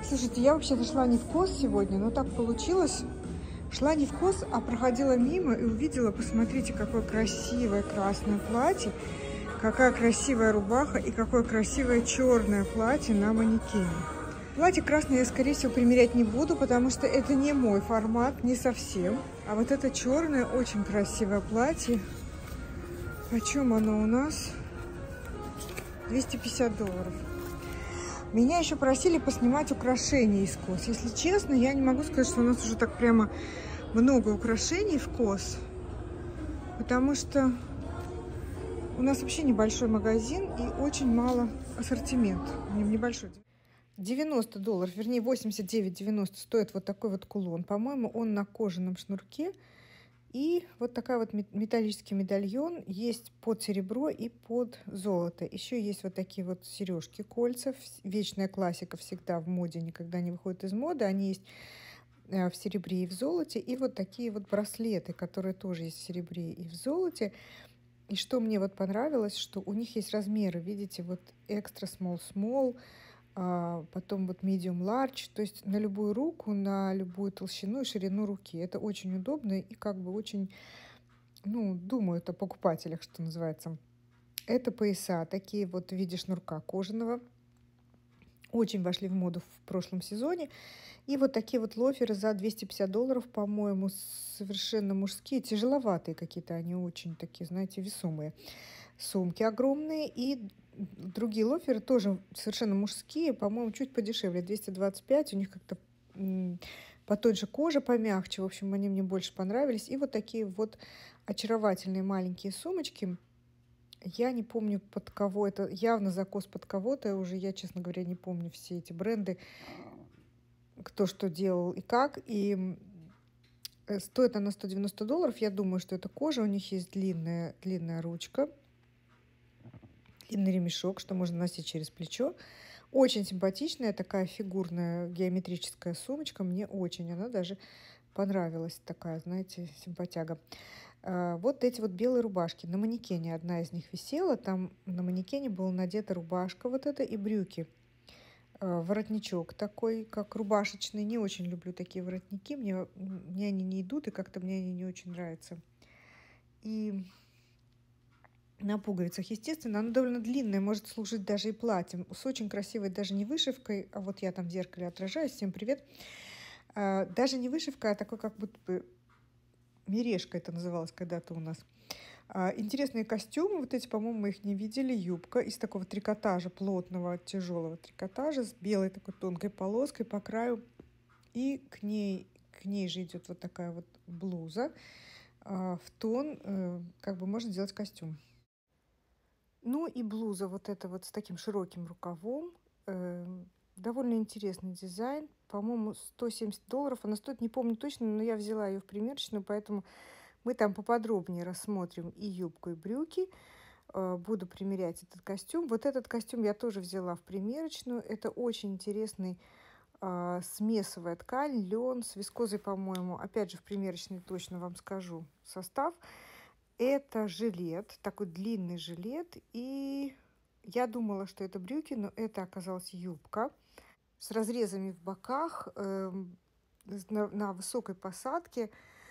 Слушайте, я вообще-то шла не в КОС сегодня, но так получилось. Шла не в КОС, а проходила мимо и увидела, посмотрите, какое красивое красное платье, какая красивая рубаха и какое красивое черное платье на манекене. Платье красное я, скорее всего, примерять не буду, потому что это не мой формат, не совсем. А вот это черное, очень красивое платье. Почем оно у нас? $250. Меня еще просили поснимать украшения из КОС. Если честно, я не могу сказать, что у нас уже так прямо много украшений в КОС. Потому что у нас вообще небольшой магазин и очень мало ассортимент. Небольшой. $90, вернее $89,90 стоит вот такой вот кулон. По-моему, он на кожаном шнурке. И вот такая вот металлический медальон есть под серебро и под золото. Еще есть вот такие вот сережки, кольца. Вечная классика, всегда в моде, никогда не выходит из моды. Они есть в серебре и в золоте. И вот такие вот браслеты, которые тоже есть в серебре и в золоте. И что мне вот понравилось, что у них есть размеры. Видите, вот extra small, small. Потом вот medium large, то есть на любую руку, на любую толщину и ширину руки. Это очень удобно и как бы очень, думают о покупателях, что называется. Это пояса, такие вот в виде шнурка кожаного. Очень вошли в моду в прошлом сезоне. И вот такие вот лоферы за $250, по-моему, совершенно мужские, тяжеловатые какие-то, они очень такие, знаете, весомые. Сумки огромные и другие лоферы тоже совершенно мужские, по-моему, чуть подешевле, 225, у них как-то по той же коже помягче, в общем, они мне больше понравились. И вот такие вот очаровательные маленькие сумочки. Я не помню, под кого это, явно закос под кого-то, уже я, честно говоря, не помню все эти бренды, кто что делал и как. И стоит она $190, я думаю, что это кожа, у них есть длинная ручка, длинный ремешок, что можно носить через плечо. Очень симпатичная такая фигурная геометрическая сумочка. Мне очень она даже понравилась. Такая, знаете, симпатяга. Вот эти вот белые рубашки. На манекене одна из них висела. Там на манекене была надета рубашка вот эта и брюки. Воротничок такой, как рубашечный. Не очень люблю такие воротники. Мне они не идут, и как-то мне они не очень нравятся. И на пуговицах, естественно, она довольно длинная, может служить даже и платьем, с очень красивой, даже не вышивкой, а вот я там в зеркале отражаюсь, всем привет, даже не вышивка, а такой как будто бы мережка это называлось когда-то у нас. Интересные костюмы, вот эти, по-моему, мы их не видели, юбка из такого трикотажа, плотного, тяжелого трикотажа с белой такой тонкой полоской по краю, и к ней же идет вот такая вот блуза в тон, как бы можно сделать костюм. Ну и блуза вот эта вот с таким широким рукавом. Довольно интересный дизайн. По-моему, $170. Она стоит, не помню точно, но я взяла ее в примерочную, поэтому мы там поподробнее рассмотрим и юбку, и брюки. Буду примерять этот костюм. Вот этот костюм я тоже взяла в примерочную. Это очень интересный смесовая ткань, лен с вискозой, по-моему. Опять же, в примерочной точно вам скажу состав. Это жилет, такой длинный жилет, и я думала, что это брюки, но это оказалась юбка с разрезами в боках, на высокой посадке,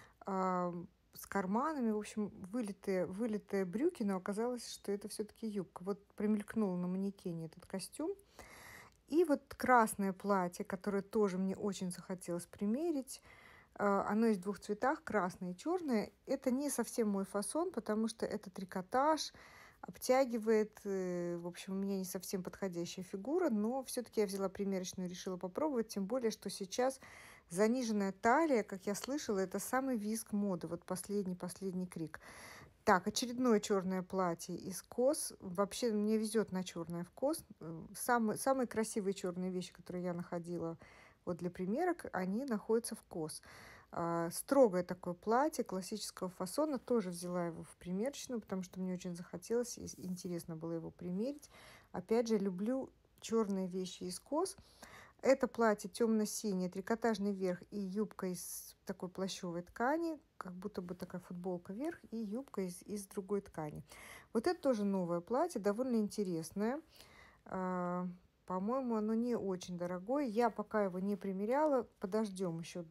с карманами, в общем, вылитые брюки, но оказалось, что это все-таки юбка. Вот промелькнул на манекене этот костюм. И вот красное платье, которое тоже мне очень захотелось примерить. Оно есть в двух цветах, красное и черное. Это не совсем мой фасон, потому что это трикотаж, обтягивает. В общем, у меня не совсем подходящая фигура, но все-таки я взяла примерочную и решила попробовать. Тем более, что сейчас заниженная талия, как я слышала, это самый визг моды. Вот последний крик. Так, очередное черное платье из КОС. Вообще мне везет на черное в КОС. Самые красивые черные вещи, которые я находила вот для примерок, они находятся в КОС. Строгое такое платье классического фасона. Тоже взяла его в примерочную, потому что мне очень захотелось, и интересно было его примерить. Опять же, люблю черные вещи из КОС. Это платье темно-синее, трикотажный верх и юбка из такой плащевой ткани, как будто бы такая футболка вверх и юбка из другой ткани. Вот это тоже новое платье, довольно интересное. По-моему, оно не очень дорогое. Я пока его не примеряла. Подождем еще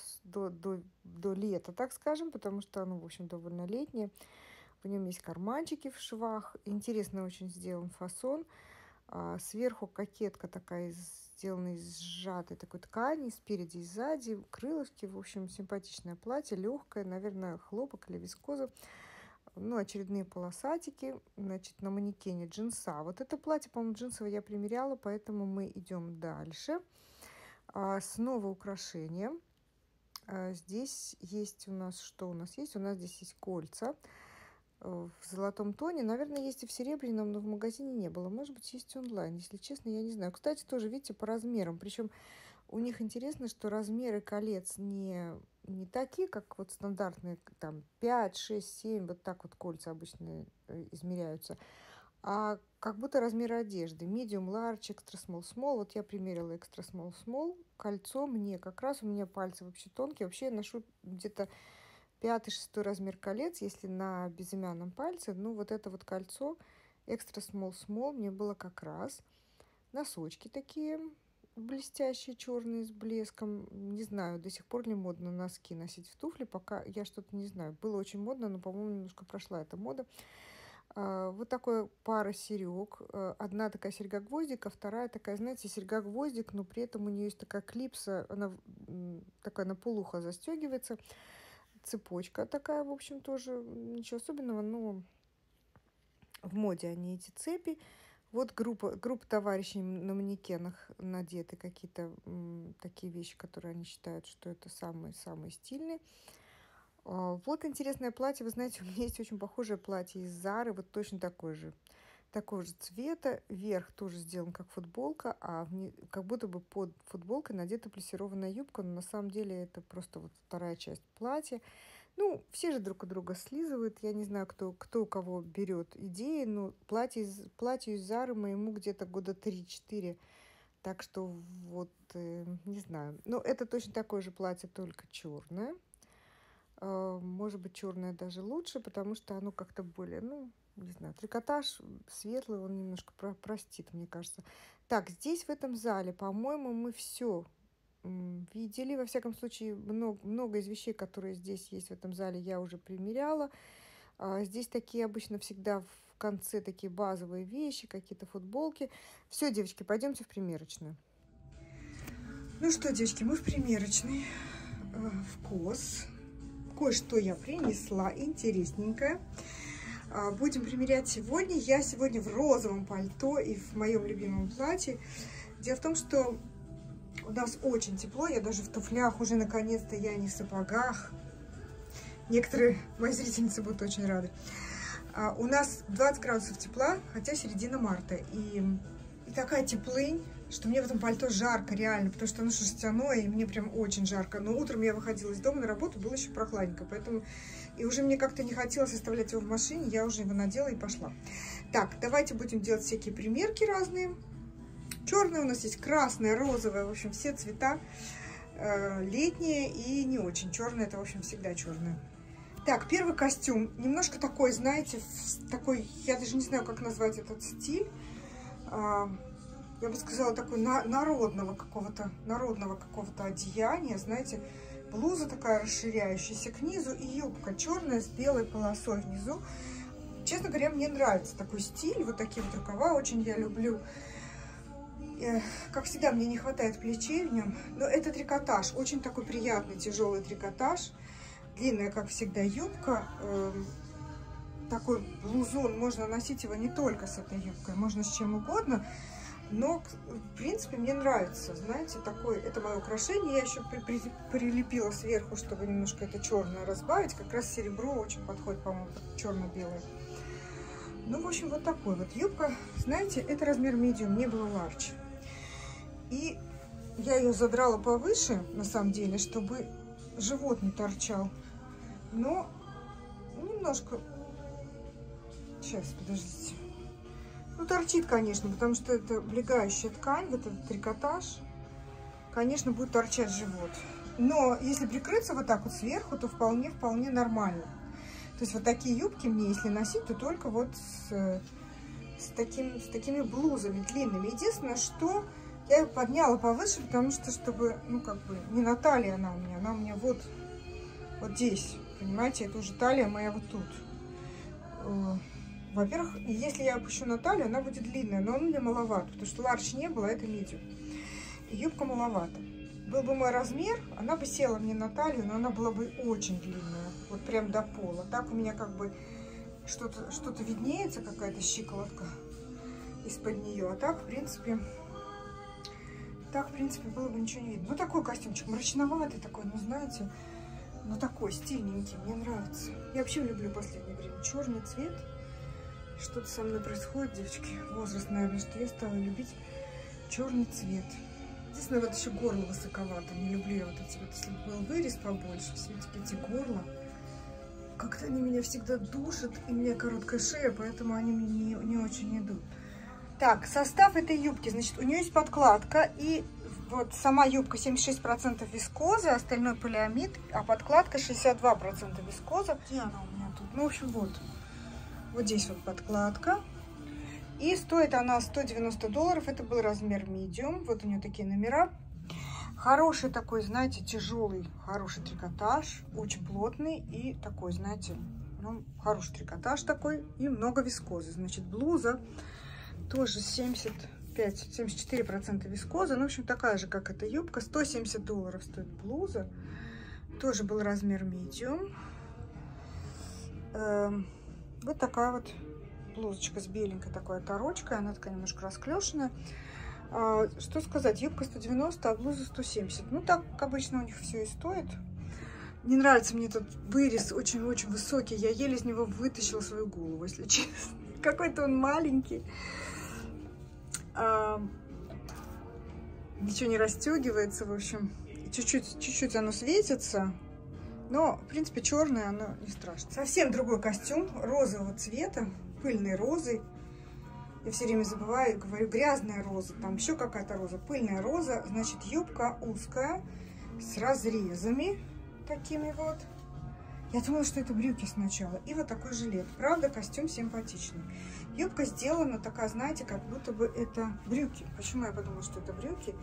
до лета, так скажем, потому что оно, в общем, довольно летнее. В нем есть карманчики в швах. Интересно очень сделан фасон. Сверху кокетка такая, сделана из сжатой такой ткани, спереди и сзади, крылышки. В общем, симпатичное платье, легкое, наверное, хлопок или вискоза. Ну, очередные полосатики, значит, на манекене джинса. Вот это платье, по-моему, джинсовое я примеряла, поэтому мы идем дальше. Снова украшения. Здесь есть у нас, что у нас есть? У нас здесь есть кольца в золотом тоне. Наверное, есть и в серебряном, но в магазине не было. Может быть, есть онлайн. Если честно, я не знаю. Кстати, тоже, видите, по размерам. Причем у них интересно, что размеры колец не такие, как вот стандартные, там 5, 6, 7, вот так вот кольца обычно измеряются, а как будто размеры одежды. Medium, large, extra small, small. Вот я примерила extra small, small. Кольцо мне как раз, у меня пальцы вообще тонкие. Вообще я ношу где-то 5-6 размер колец, если на безымянном пальце. Ну, вот это вот кольцо extra small, small мне было как раз. Носочки такие блестящие, черные, с блеском. Не знаю, до сих пор ли модно носки носить в туфли, пока я что-то не знаю. Было очень модно, но, по-моему, немножко прошла эта мода. Вот такая пара серег. Одна такая серьга-гвоздик, а вторая такая, знаете, серьга-гвоздик, но при этом у нее есть такая клипса, она такая на полухо застегивается. Цепочка такая, в общем, тоже ничего особенного, но в моде они, эти цепи. Вот группа товарищей на манекенах надеты какие-то такие вещи, которые они считают, что это самые-самые стильные. Вот интересное платье. Вы знаете, у меня есть очень похожее платье из Зары, вот точно такое же. Такого же цвета. Верх тоже сделан как футболка, а как будто бы под футболкой надета плессированная юбка, но на самом деле это просто вот вторая часть платья. Ну, все же друг от друга слизывают. Я не знаю, кто у кого берет идеи, но платье из Зары моему где-то года 3-4. Так что вот, не знаю. Но это точно такое же платье, только черное. Может быть, черное даже лучше, потому что оно как-то более, ну, не знаю, трикотаж светлый, он немножко простит, мне кажется. Так, здесь в этом зале, по-моему, мы все видели. Во всяком случае, много из вещей, которые здесь есть в этом зале, я уже примеряла. Здесь такие обычно всегда в конце такие базовые вещи, какие-то футболки. Все, девочки, пойдемте в примерочную. Ну что, девочки, мы в примерочной, в КОС. Кое-что я принесла интересненькое. Будем примерять сегодня. Я сегодня в розовом пальто и в моем любимом платье. Дело в том, что у нас очень тепло. Я даже в туфлях уже наконец-то, я не в сапогах. Некоторые мои зрительницы будут очень рады. У нас 20 градусов тепла, хотя середина марта. И такая теплынь, что мне в этом пальто жарко, реально, потому что оно шерстяное, и мне прям очень жарко. Но утром я выходила из дома на работу, было еще прохладненько, поэтому... И уже мне как-то не хотелось оставлять его в машине, я уже его надела и пошла. Так, давайте будем делать всякие примерки разные. Черные у нас есть, красное, розовое, в общем, все цвета. Летние и не очень. Черное, это, в общем, всегда черное. Так, первый костюм. Немножко такой, знаете, такой, я даже не знаю, как назвать этот стиль. Я бы сказала, такой народного какого-то одеяния, знаете, блуза такая расширяющаяся к низу и юбка черная с белой полосой внизу. Честно говоря, мне нравится такой стиль, вот такие вот рукава очень я люблю. Как всегда, мне не хватает плечей в нем, но это трикотаж, очень такой приятный тяжелый трикотаж, длинная, как всегда, юбка. Такой блузон, можно носить его не только с этой юбкой, можно с чем угодно. Но, в принципе, мне нравится, знаете, такой, это мое украшение. Я еще прилепила сверху, чтобы немножко это черное разбавить. Как раз серебро очень подходит, по-моему, черно-белое. Ну, в общем, вот такой вот юбка. Знаете, это размер medium, мне было large. И я ее задрала повыше, на самом деле, чтобы живот не торчал. Но немножко... Сейчас, подождите. Ну, торчит, конечно, потому что это облегающая ткань, вот этот трикотаж. Конечно, будет торчать живот. Но если прикрыться вот так вот сверху, то вполне нормально. То есть вот такие юбки мне, если носить, то только вот с с такими блузами длинными. Единственное, что я ее подняла повыше, потому что, чтобы, ну, как бы, не на талии она у меня вот здесь, понимаете, это уже талия моя вот тут. Во-первых, если я опущу на талию, она будет длинная, но он мне маловат, потому что ларч не было, а это медиум. И юбка маловата. Был бы мой размер, она бы села мне на талию, но она была бы очень длинная, вот прям до пола. Так у меня как бы что-то виднеется, какая-то щиколотка из-под нее, а так, в принципе, было бы ничего не видно. Ну, такой костюмчик мрачноватый такой, ну, знаете, ну, такой стильненький, мне нравится. Я вообще люблю в последнее время черный цвет. Что-то со мной происходит, девочки, возраст, наверное, что я стала любить черный цвет. Единственное, вот еще горло высоковато, не люблю я вот эти вот, если бы был вырез побольше, все-таки эти горла, как-то они меня всегда душат, и у меня короткая шея, поэтому они мне не очень идут. Так, состав этой юбки, значит, у нее есть подкладка, и вот сама юбка 76% вискозы, остальной полиамид, а подкладка 62% вискоза. Где она у меня тут? Ну, в общем, вот здесь вот подкладка. И стоит она $190, это был размер medium, вот у нее такие номера. Хороший такой, знаете, тяжелый, хороший трикотаж, очень плотный и такой, знаете, ну, хороший трикотаж такой и много вискозы. Значит, блуза тоже 74% вискоза, ну, в общем, такая же, как эта юбка. $170 стоит блуза, тоже был размер medium. Вот такая вот блузочка с беленькой такой оторочкой, она такая немножко расклешенная. Что сказать, юбка 190, а блуза 170. Ну, так обычно у них все и стоит. Не нравится мне этот вырез, очень-очень высокий. Я еле из него вытащила свою голову, если честно. Какой-то он маленький. Ничего не расстегивается, в общем. Чуть-чуть оно светится. Но, в принципе, черное оно не страшно. Совсем другой костюм, розового цвета, пыльной розой. Я все время забываю, говорю, грязная роза, там еще какая-то роза, пыльная роза. Значит, юбка узкая, с разрезами такими вот. Я думала, что это брюки сначала. И вот такой жилет. Правда, костюм симпатичный. Юбка сделана такая, знаете, как будто бы это брюки. Почему я подумала, что это брюки?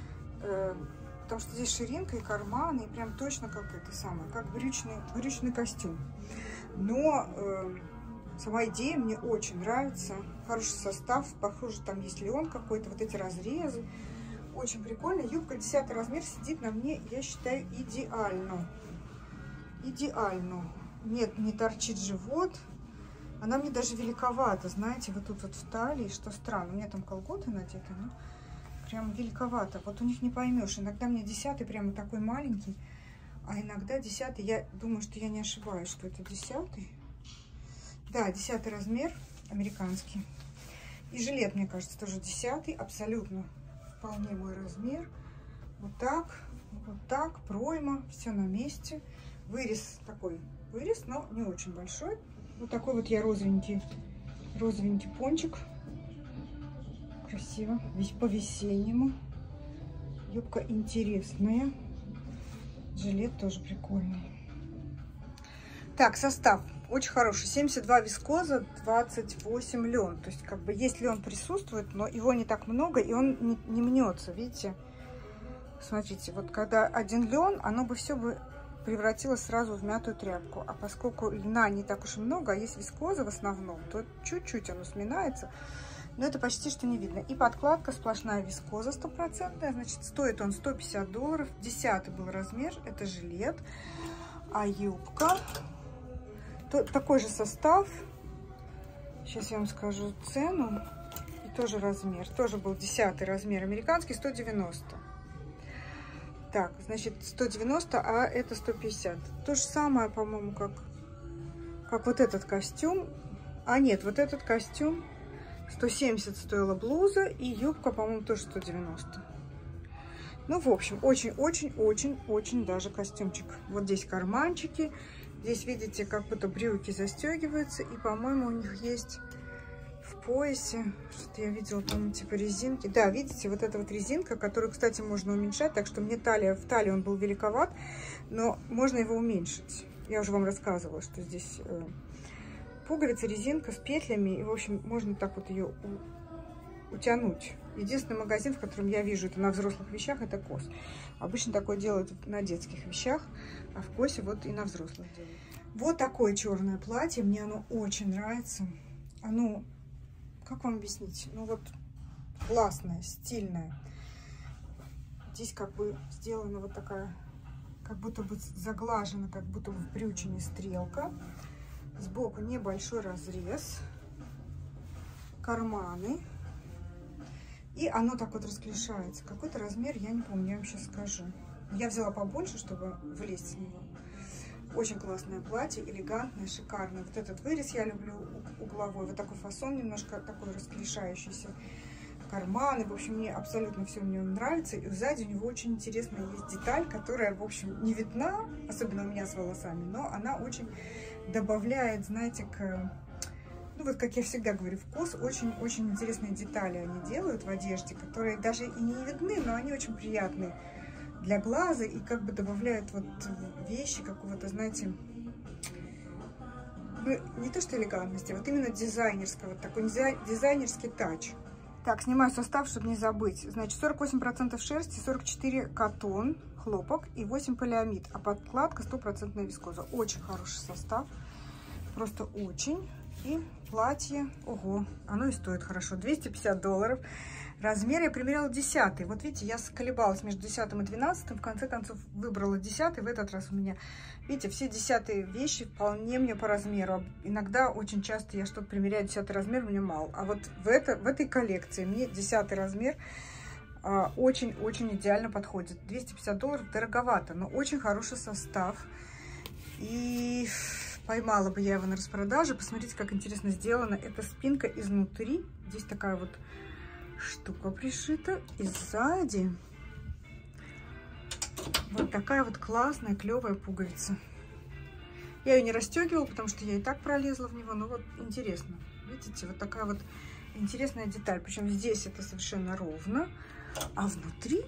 Потому что здесь ширинка и карманы, и прям точно как это самое, как брючный костюм. Но сама идея мне очень нравится. Хороший состав, похоже, там есть лен какой-то, вот эти разрезы. Очень прикольно. Юбка 10 размер сидит на мне, я считаю, идеально. Идеально. Нет, не торчит живот. Она мне даже великовата, знаете, вот тут вот в талии, что странно. У меня там колготы надеты, но прям великовато. Вот у них не поймешь. Иногда мне 10 прямо такой маленький, а иногда 10, я думаю, что я не ошибаюсь, что это 10. Да, 10 размер, американский. И жилет, мне кажется, тоже 10, абсолютно вполне мой размер. Вот так, пройма, все на месте. Вырез такой, но не очень большой. Вот такой вот я розовенький пончик. Красиво, весь по-весеннему. Юбка интересная. Жилет тоже прикольный. Так, состав очень хороший. 72 вискоза, 28 лен. То есть, как бы, есть лен присутствует, но его не так много, и он не мнется, видите? Смотрите, вот когда один лен, оно бы все бы превратилось сразу в мятую тряпку. А поскольку льна не так уж и много, а есть вискоза в основном, то чуть-чуть оно сминается. Но это почти что не видно. И подкладка сплошная вискоза 100%. Значит, стоит он $150. 10 был размер. Это жилет. А юбка... Такой же состав. Сейчас я вам скажу цену. И тоже размер. Тоже был 10 размер. Американский 190. Так, значит, 190, а это 150. То же самое, по-моему, как вот этот костюм. А нет, вот этот костюм 170 стоила блуза, и юбка, по-моему, тоже 190. Ну, в общем, очень-очень-очень даже костюмчик. Вот здесь карманчики. Здесь, видите, как будто брюки застегиваются. И, по-моему, у них есть в поясе, что-то я видела, по-моему, типа резинки. Да, видите, вот эта вот резинка, которую, кстати, можно уменьшать. Так что мне в талии он был великоват, но можно его уменьшить. Я уже вам рассказывала, что здесь пуговица, резинка с петлями. И, в общем, можно так вот ее утянуть. Единственный магазин, в котором я вижу это на взрослых вещах, это Кос. Обычно такое делают на детских вещах, а в Косе вот и на взрослых делают. Вот такое черное платье. Мне оно очень нравится. Оно, как вам объяснить? Ну вот классное, стильное. Здесь как бы сделана вот такая, как будто бы заглажена, как будто бы в брючине стрелка. Сбоку небольшой разрез. Карманы. И оно так вот расклешается. Какой-то размер, я не помню, я вам сейчас скажу. Я взяла побольше, чтобы влезть в него. Очень классное платье, элегантное, шикарное. Вот этот вырез я люблю, угловой. Вот такой фасон немножко такой расклешающийся. Карманы. В общем, мне абсолютно все в нем нравится. И сзади у него очень интересная есть деталь, которая, в общем, не видна, особенно у меня с волосами, но она очень добавляет, знаете, к... Ну вот, как я всегда говорю, в Кос очень-очень интересные детали они делают в одежде, которые даже и не видны, но они очень приятные для глаза и как бы добавляют вот вещи какого-то, знаете, ну, не то что элегантности, вот именно дизайнерского, вот такой дизайнерский тач. Так, снимаю состав, чтобы не забыть. Значит, 48% шерсти, 44% катон, хлопок и 8% полиамид, а подкладка 100% вискоза. Очень хороший состав, просто очень. И платье, ого, оно и стоит хорошо, $250. Размер я примеряла 10. Вот видите, я колебалась между 10 и 12. В конце концов выбрала 10. В этот раз у меня, видите, все 10 вещи вполне мне по размеру. Иногда, очень часто я что-то примеряю 10 размер, мне мало. А вот в этой коллекции мне 10 размер очень-очень идеально подходит. $250 дороговато, но очень хороший состав. И... Поймала бы я его на распродаже. Посмотрите, как интересно сделано. Это спинка изнутри. Здесь такая вот штука пришита. И сзади вот такая вот классная, клевая пуговица. Я ее не расстегивала, потому что я и так пролезла в него. Но вот интересно. Видите, вот такая вот интересная деталь. Причем здесь это совершенно ровно. А внутри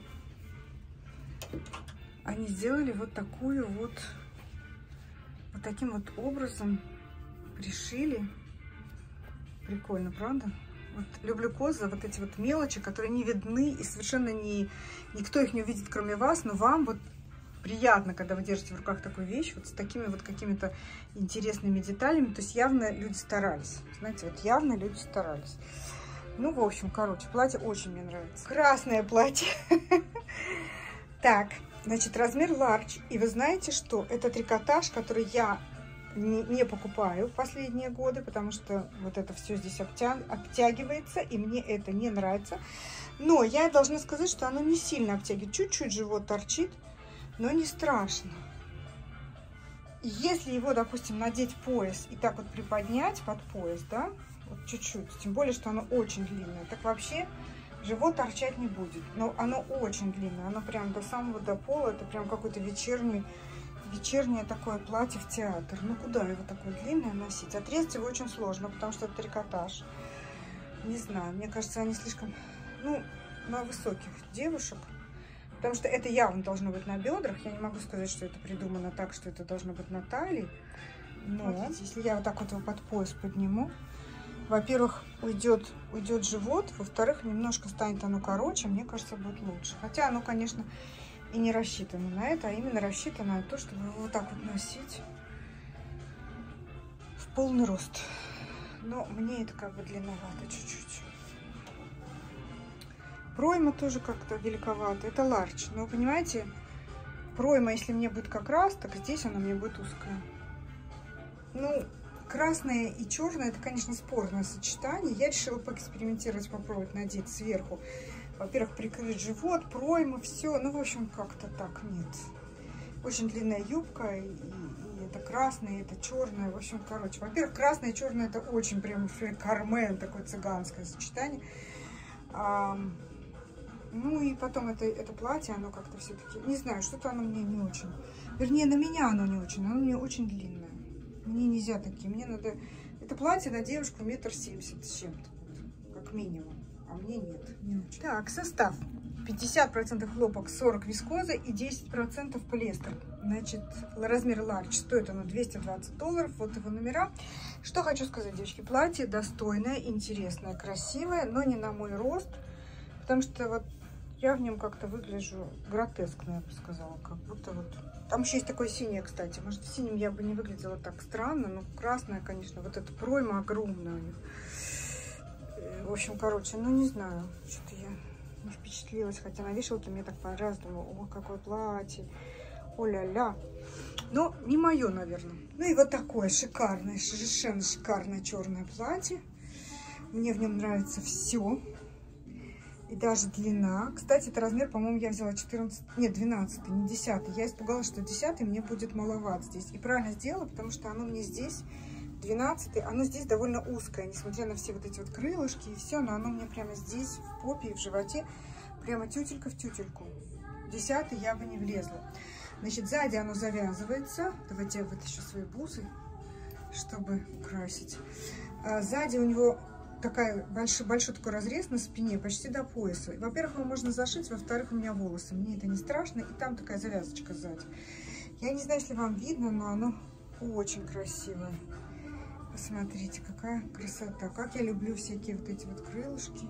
они сделали вот такую вот... Вот таким вот образом пришили. Прикольно, правда? Вот люблю Кос за вот эти вот мелочи, которые не видны и совершенно никто их не увидит, кроме вас. Но вам вот приятно, когда вы держите в руках такую вещь, вот с такими вот какими-то интересными деталями. То есть явно люди старались. Знаете, вот явно люди старались. Ну, в общем, короче, платье очень мне нравится. Красное платье. Так. Значит, размер large. И вы знаете, что это трикотаж, который я не покупаю в последние годы, потому что вот это все здесь обтягивается, и мне это не нравится. Но я должна сказать, что оно не сильно обтягивает. Чуть-чуть живот торчит, но не страшно. И если его, допустим, надеть пояс и так вот приподнять под пояс, да, вот чуть-чуть, тем более, что оно очень длинное, так вообще... Живот торчать не будет, но оно очень длинное, оно прям до самого до пола, это прям какое-то вечернее такое платье в театр. Ну куда его такое длинное носить? Отрезать его очень сложно, потому что это трикотаж. Не знаю, мне кажется, они слишком, ну, на высоких девушек, потому что это явно должно быть на бедрах. Я не могу сказать, что это придумано так, что это должно быть на талии. Но вот, если я вот так вот его под пояс подниму, во-первых, уйдет живот, во-вторых, немножко станет оно короче, мне кажется, будет лучше. Хотя оно, конечно, и не рассчитано на это, а именно рассчитано на то, чтобы его вот так вот носить в полный рост. Но мне это как бы длинновато чуть-чуть. Пройма тоже как-то великовато, это large. Но вы понимаете, пройма, если мне будет как раз, так здесь она мне будет узкая. Ну... Красное и черное, это, конечно, спорное сочетание. Я решила поэкспериментировать, попробовать надеть сверху. Во-первых, прикрыть живот, пройма, все. Ну, в общем, как-то так, нет. Очень длинная юбка, и это красное, и это черное. В общем, короче, во-первых, красное и черное, это очень прям Кармен, такое цыганское сочетание. Ну, и потом это платье, оно как-то все-таки, не знаю, что-то оно мне не очень. Вернее, на меня оно не очень, оно мне очень длинное. Мне нельзя такие, мне надо... Это платье на девушку 1,70 м с чем-то, как минимум. А мне нет, не очень. Так, состав. 50% хлопок, 40% вискоза и 10% полиэстер. Значит, размер large, стоит оно $220. Вот его номера. Что хочу сказать, девочки, платье достойное, интересное, красивое, но не на мой рост, потому что вот я в нем как-то выгляжу гротескно, я бы сказала, как будто вот. Там еще есть такое синее, кстати. Может, в синем я бы не выглядела так странно, но красное, конечно, вот эта пройма огромная у них. В общем, короче, ну не знаю, что-то я не впечатлилась, хотя на вешалке мне так понравилось, думаю, о, какое платье, о-ля-ля. Но не мое, наверное. Ну и вот такое шикарное, совершенно шикарное черное платье. Мне в нем нравится все. И даже длина. Кстати, это размер, по-моему, я взяла 14, нет, 12, не 10. Я испугалась, что 10 мне будет маловат здесь. И правильно сделала, потому что оно мне здесь 12, оно здесь довольно узкое, несмотря на все вот эти вот крылышки и все, но оно мне прямо здесь, в попе и в животе, прямо тютелька в тютельку. 10 я бы не влезла. Значит, сзади оно завязывается. Давайте я вытащу свои бусы, чтобы украсить. Сзади у него большой такой разрез на спине, почти до пояса. Во-первых, его можно зашить, во-вторых, у меня волосы. Мне это не страшно. И там такая завязочка сзади. Я не знаю, если вам видно, но оно очень красивое. Посмотрите, какая красота. Как я люблю всякие вот эти вот крылышки.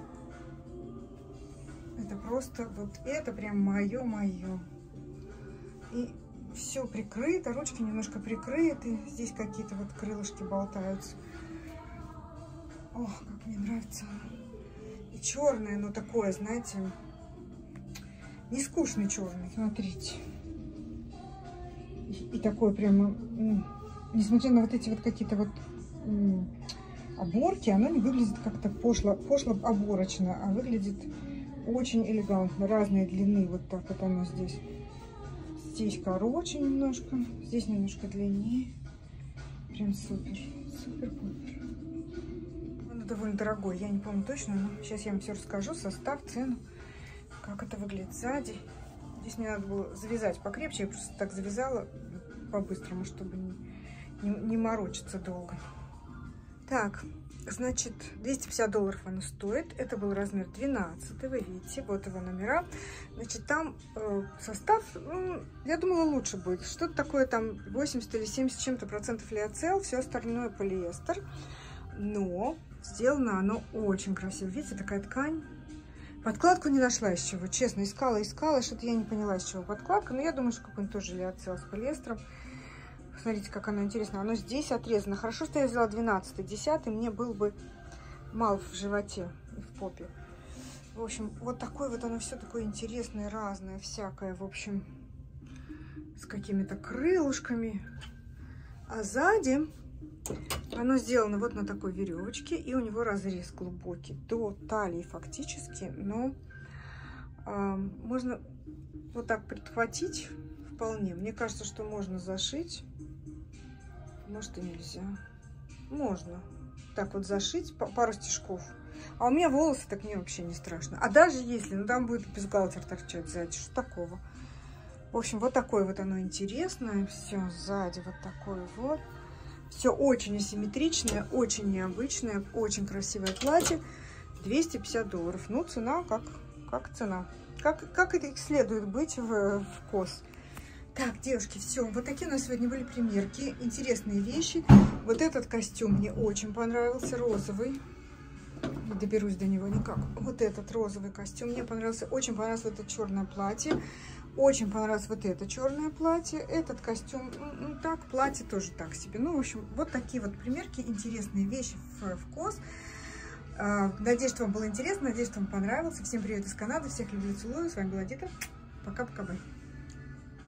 Это просто вот это прям мое. И все прикрыто, ручки немножко прикрыты. Здесь какие-то вот крылышки болтаются. Ох, как мне нравится. И черное, но такое, знаете, не скучный черный, смотрите. И такое прямо, несмотря на вот эти вот какие-то вот оборки, оно не выглядит как-то пошло оборочно, а выглядит очень элегантно. Разные длины, вот так вот оно здесь. Здесь короче немножко, здесь немножко длиннее. Прям супер, супер-пупер. Довольно дорогой, я не помню точно, но сейчас я вам все расскажу, состав, цену, как это выглядит сзади. Здесь мне надо было завязать покрепче, я просто так завязала по-быстрому, чтобы не морочиться долго. Так, значит, $250 оно стоит, это был размер 12, вы видите, вот его номера. Значит, там состав, я думала, лучше будет, что-то такое там 80 или 70 чем-то процентов лиоцел, все остальное полиэстер, но сделано оно очень красиво. Видите, такая ткань. Подкладку не нашла из чего. Честно, искала. Что-то я не поняла, из чего подкладка. Но я думаю, что какой-нибудь тоже лиоцел с полиэстером. Посмотрите, как оно интересно. Оно здесь отрезано. Хорошо, что я взяла 12, 10. Мне был бы мал в животе и в попе. В общем, вот такое вот оно все такое интересное, разное, всякое. В общем, с какими-то крылышками. А сзади оно сделано вот на такой веревочке, и у него разрез глубокий до талии фактически, но можно вот так прихватить вполне. Мне кажется, что можно зашить, может и нельзя, можно так вот зашить пару стежков. А у меня волосы, так мне вообще не страшно. А даже если, ну там будет бюстгальтер торчать сзади, что такого. В общем, вот такое вот оно интересное, все сзади вот такое вот. Все очень асимметричное, очень необычное, очень красивое платье. $250. Ну, цена как цена. Как это следует быть в КОС. Так, девушки, все. Вот такие у нас сегодня были примерки. Интересные вещи. Вот этот костюм мне очень понравился. Розовый. Не доберусь до него никак. Вот этот розовый костюм мне понравился. Очень понравилось вот это черное платье. Очень понравилось вот это черное платье. Этот костюм, ну так, платье тоже так себе. Ну, в общем, вот такие вот примерки, интересные вещи в КОС. Надеюсь, что вам было интересно, надеюсь, что вам понравилось. Всем привет из Канады, всех люблю, целую. С вами была Дита. Пока-пока, бай.